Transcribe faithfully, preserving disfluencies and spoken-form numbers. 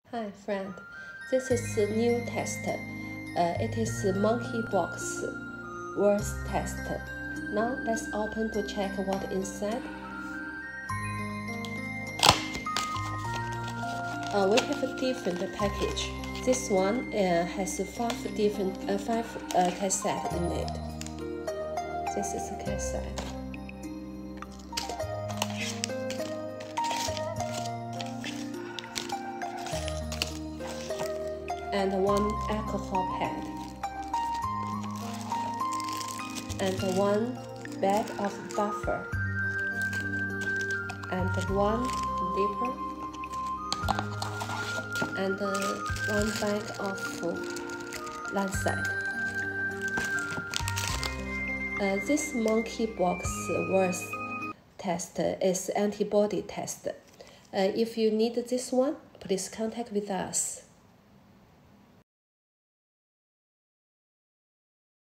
Hi friend, this is a new test. Uh, it is a monkeypox virus test. Now let's open to check what inside. Uh, we have a different package. This one uh, has five different uh, five uh, cassette in it. This is a cassette. And one alcohol pad, and one bag of buffer, and one dipper, and one bag of lancet. Uh, this monkeypox virus test is antibody test. Uh, if you need this one, please contact with us.